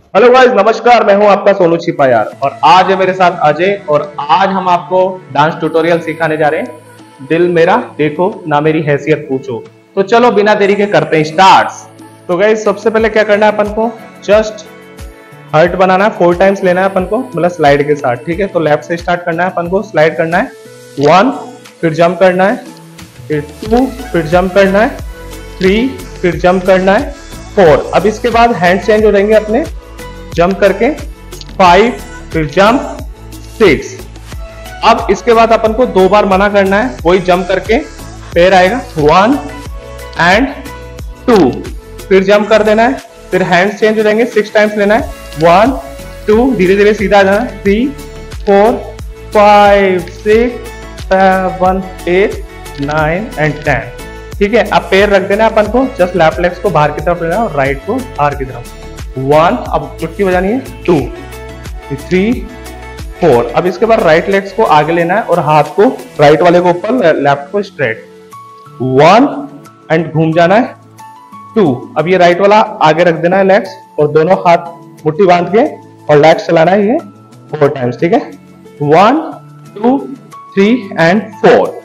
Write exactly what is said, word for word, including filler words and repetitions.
Hello guys, नमस्कार। मैं हूं आपका सोनू छिपा यार, और आज है मेरे साथ अजय। और आज हम आपको डांस ट्यूटोरियल सिखाने जा रहे हैं। दिल मेरा देखो ना मेरी हैसियत पूछो। तो चलो बिना देरी के करते हैं स्टार्ट। तो गाइस, सबसे पहले क्या करना है अपन को, जस्ट हर्ट बनाना है। फोर टाइम्स लेना है अपन को, मतलब स्लाइड के साथ। ठीक है, तो लेफ्ट से स्टार्ट करना है अपन को, स्लाइड करना है वन, फिर जंप करना है, फिर टू, फिर जंप करना है थ्री, फिर जंप करना है फोर। अब इसके बाद हैंड चेंज हो जाएंगे अपने, जंप करके फाइव, फिर जंप सिक्स। अब इसके बाद अपन को दो बार मना करना है, वही जंप करके पैर आएगा वन एंड टू, फिर जंप कर देना है। फिर हैंड चेंज हो जाएंगे, सिक्स टाइम्स लेना है वन टू, धीरे धीरे सीधा जाना है three four five six seven eight nine and ten. ठीक है, अब पैर रख देना है अपन को, जस्ट लेफ्ट लेग्स को बाहर की तरफ लेना है और राइट को बाहर की तरफ। वन, अब चुटकी बजानी है टू, थ्री फोर। अब इसके बाद राइट लेग्स को आगे लेना है और हाथ को राइट वाले को ऊपर, लेफ्ट को स्ट्रेट, वन एंड घूम जाना है टू। अब ये राइट वाला आगे रख देना है लेग्स, और दोनों हाथ मुट्ठी बांध के और लेग्स चलाना है ये फोर टाइम्स। ठीक है, one two three and four.